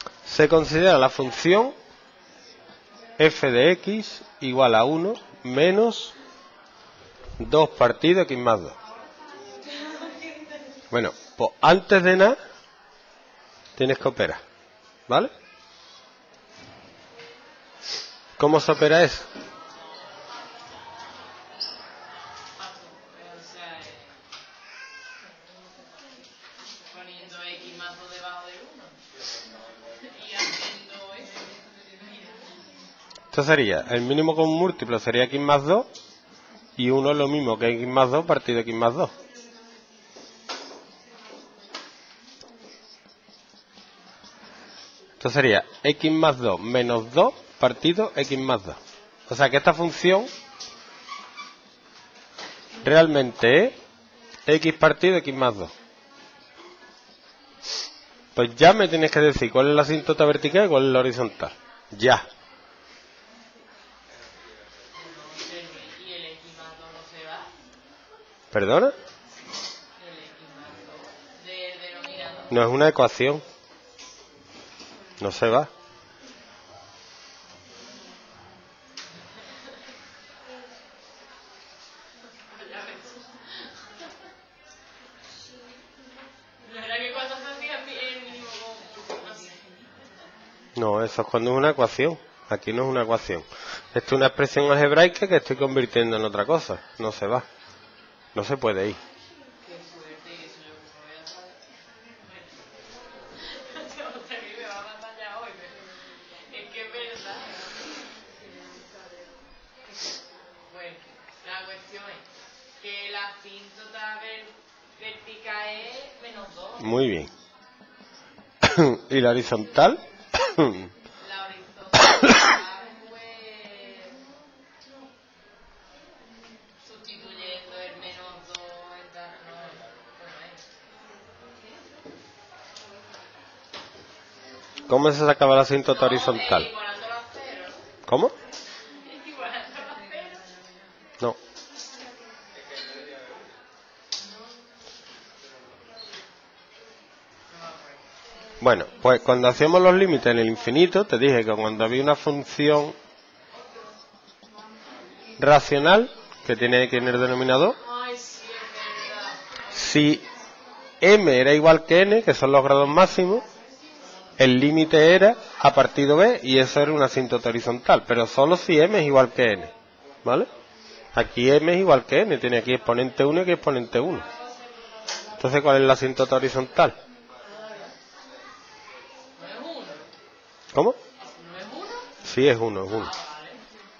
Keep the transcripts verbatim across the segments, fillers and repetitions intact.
Se considera la función f de x igual a uno menos dos partido x más dos. Bueno, pues antes de nada tienes que operar, ¿vale? ¿Cómo se opera eso? Poniendo x más dos debajo de uno y haciendo eso. Esto sería, el mínimo común múltiplo sería x más dos y uno es lo mismo que x más dos partido x más dos. Esto sería x más dos menos dos partido x más dos. O sea que esta función realmente es x partido x más dos. Pues ya me tienes que decir cuál es la asíntota vertical y cuál es la horizontal. Ya. ¿Y el x más dos no se va? ¿Perdona? El x más dos del denominador. No es una ecuación. No se va. ¿No era que cuando se hacía el mínimo común? No sé. No, eso es cuando es una ecuación. Aquí no es una ecuación. Esto es una expresión algebraica que estoy convirtiendo en otra cosa. No se va. No se puede ir. Qué fuerte, y eso yo como voy a saber. No sé que me va a matar ya hoy, pero es que es verdad. Bueno, la cuestión es que la asíntota ver- vertical es menos dos. Muy bien. ¿Y la horizontal? La horizontal, pues, sustituyendo el menos dos en tal, no, bueno, es. ¿Cómo se sacaba la asíntota No, horizontal? eh, igualándolo a cero. ¿Cómo? Igualándolo a cero. No. Bueno, pues cuando hacíamos los límites en el infinito, te dije que cuando había una función racional que tiene x en el denominador, Ay, sí, es verdad. si m era igual que n, que son los grados máximos, el límite era a partido b y eso era una asíntota horizontal, pero solo si m es igual que n, ¿vale? Aquí m es igual que n, tiene aquí exponente uno y aquí exponente uno. Entonces, ¿cuál es la asíntota horizontal? ¿No es uno? ¿Cómo? ¿No es uno? Sí, es uno, es uno. Ah, vale.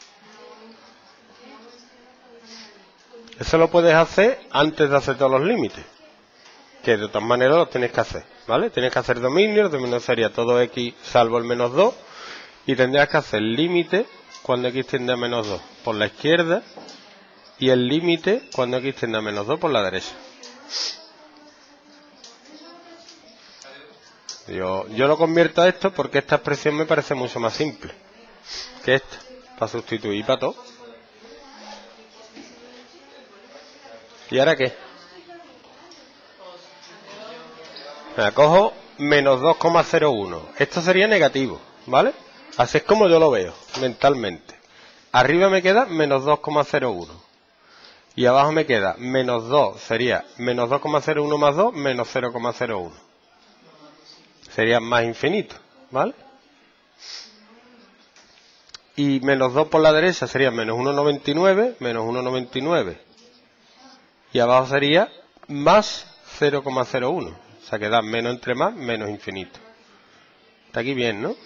Eso lo puedes hacer antes de hacer todos los límites, que de todas maneras los tienes que hacer, ¿vale? Tienes que hacer dominio, el dominio sería todo x salvo el menos dos, y tendrías que hacer límite cuando x tiende a menos dos por la izquierda, y el límite cuando x tiende a menos dos por la derecha. Yo, yo lo convierto a esto porque esta expresión me parece mucho más simple que esta, para sustituir para todo. ¿Y ahora qué? Me cojo menos dos coma cero uno. Esto sería negativo, ¿vale? Así es como yo lo veo, mentalmente. Arriba me queda menos dos coma cero uno. Y abajo me queda menos dos, sería menos dos coma cero uno más dos, menos cero coma cero uno. Sería más infinito, ¿vale? Y menos dos por la derecha sería menos uno coma noventa y nueve, menos uno coma noventa y nueve. Y abajo sería más cero coma cero uno. O sea que da menos entre más, menos infinito. Está aquí bien, ¿no?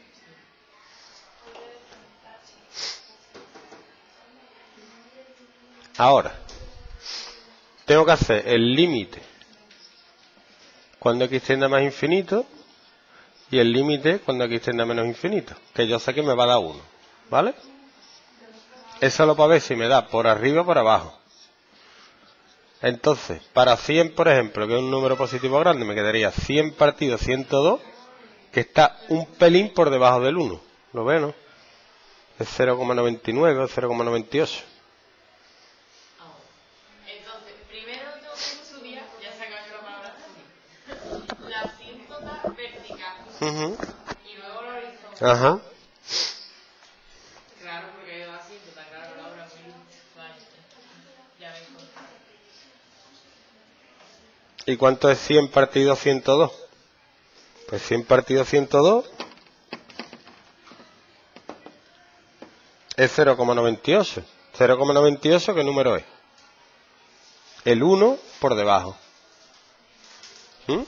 Ahora, tengo que hacer el límite cuando x tiende a más infinito y el límite cuando x tiende a menos infinito, que yo sé que me va a dar uno, ¿vale? Es solo para ver si me da por arriba o por abajo. Entonces, para cien, por ejemplo, que es un número positivo grande, me quedaría cien partido ciento dos, que está un pelín por debajo del uno. ¿Lo ven, no? Es cero coma noventa y nueve o cero coma noventa y ocho. Entonces, primero tengo que estudiar, ya se acabó la palabra estudiar, la asíntota vertical. Uh-huh. Ajá. Claro, porque yo así, está claro, Laura, muy vale. Ya me encontré. ¿Y cuánto es cien partido ciento dos? Pues cien partido ciento dos es cero coma noventa y ocho. cero coma noventa y ocho, ¿qué número es? El uno por debajo. ¿Mm?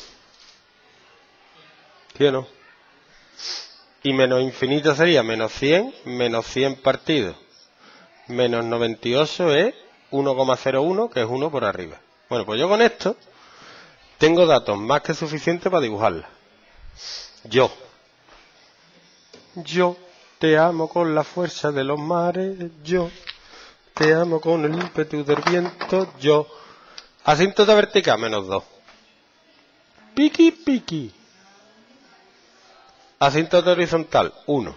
¿Sí o no? Y menos infinito sería menos cien, menos cien partidos. Menos noventa y ocho es uno coma cero uno, que es uno por arriba. Bueno, pues yo con esto tengo datos más que suficientes para dibujarla. Yo. Yo te amo con la fuerza de los mares. Yo te amo con el ímpetu del viento. Yo. Asíntota vertical, menos dos. Piqui, piqui. Asíntota horizontal, uno.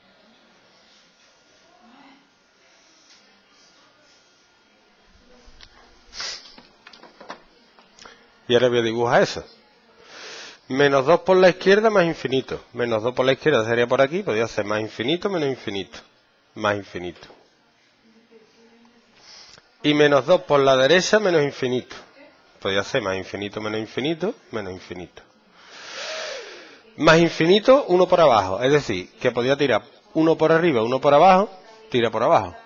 Y ahora voy a dibujar eso. Menos dos por la izquierda más infinito. Menos dos por la izquierda sería por aquí. Podría ser más infinito menos infinito. Más infinito. Y menos dos por la derecha menos infinito. Podría ser más infinito menos infinito menos infinito. Más infinito, uno por abajo. Es decir, que podía tirar uno por arriba, uno por abajo. Tira por abajo.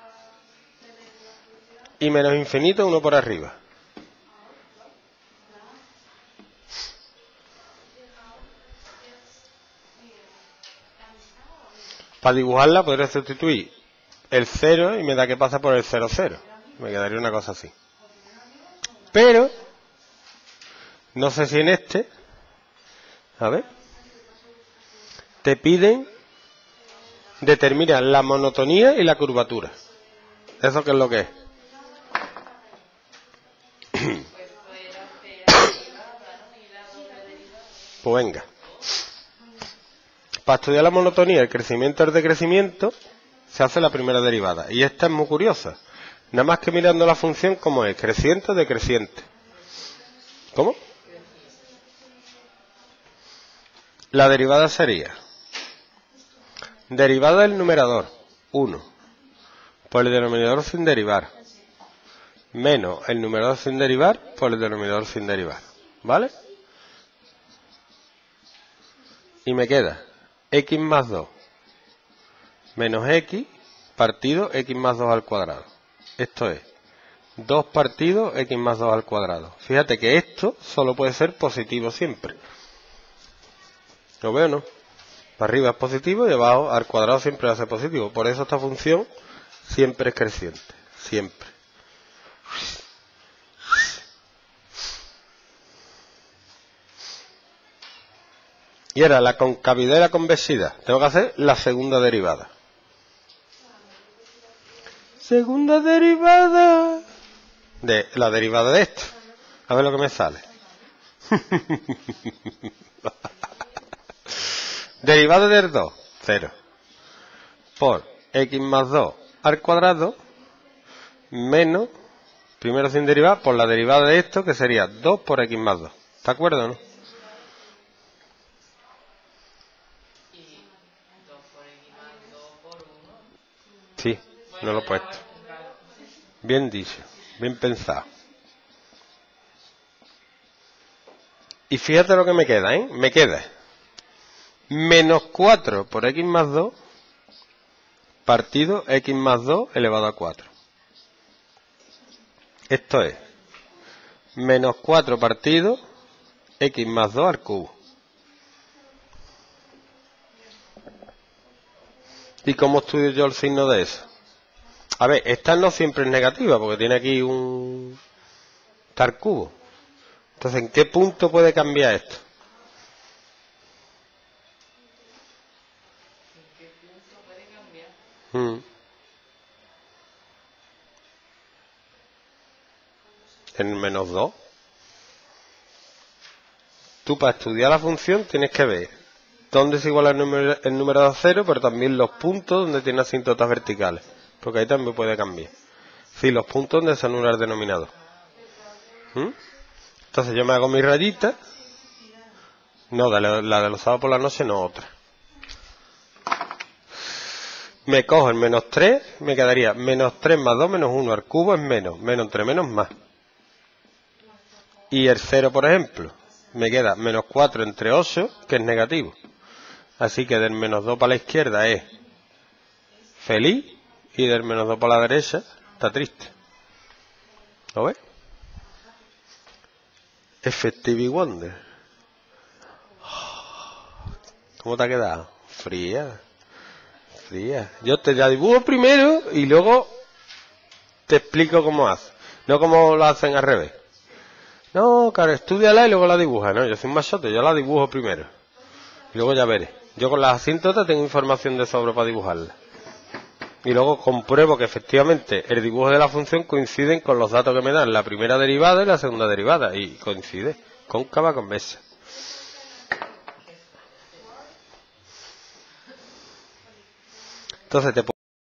Y menos infinito, uno por arriba. Para dibujarla podría sustituir el cero y me da que pasa por el cero, cero. Me quedaría una cosa así. Pero, no sé si en este, a ver, te piden determinar la monotonía y la curvatura. ¿Eso qué es lo que es? Pues venga. Para estudiar la monotonía, el crecimiento y el decrecimiento, se hace la primera derivada. Y esta es muy curiosa. Nada más que mirando la función como es, creciente o decreciente. ¿Cómo? La derivada sería derivada del numerador, uno, por el denominador sin derivar, menos el numerador sin derivar por el denominador sin derivar. ¿Vale? Y me queda x más dos menos x partido x más dos al cuadrado. Esto es dos partido x más dos al cuadrado. Fíjate que esto solo puede ser positivo siempre. ¿Lo veo o no? Para arriba es positivo y abajo al cuadrado siempre va a ser positivo. Por eso esta función siempre es creciente. Siempre. Y ahora la concavidad y la convexidad. Tengo que hacer la segunda derivada. Segunda derivada de la derivada de esto. A ver lo que me sale. Derivada del dos, cero. Por x más dos al cuadrado menos, primero sin derivar, por la derivada de esto, que sería dos por x más dos. ¿De acuerdo o no? Sí, no lo he puesto. Bien dicho, bien pensado. Y fíjate lo que me queda, ¿eh? Me queda menos cuatro por x más dos partido x más dos elevado a cuatro. Esto es menos cuatro partido x más dos al cubo. ¿Y cómo estudio yo el signo de eso? A ver, esta no siempre es negativa porque tiene aquí un tal cubo. Entonces, ¿en qué punto puede cambiar esto? ¿En qué punto puede cambiar? Mm. En menos dos. Tú para estudiar la función tienes que ver dónde es igual el número, el número a cero, pero también los puntos donde tiene asíntotas verticales. Porque ahí también puede cambiar. Sí, los puntos donde se anula el denominador. ¿Mm? Entonces yo me hago mi rayita. No, la de los sábados por la noche no, otra. me cojo el menos tres, me quedaría menos tres más dos menos uno al cubo es menos, menos entre menos más. Y el cero, por ejemplo, me queda menos cuatro entre ocho, que es negativo. Así que del menos dos para la izquierda es feliz y del menos dos para la derecha está triste. ¿Lo ves? Effective Wonder. ¿Cómo te ha quedado? Fría. Fría. Yo te la dibujo primero y luego te explico cómo hace. No como lo hacen al revés. No, claro, estudiala y luego la dibuja. No, yo soy un machote, yo la dibujo primero. Y luego ya veré. Yo con las asíntotas tengo información de sobra para dibujarla. Y luego compruebo que efectivamente el dibujo de la función coinciden con los datos que me dan la primera derivada y la segunda derivada. Y coincide. Cóncava convexa. Entonces te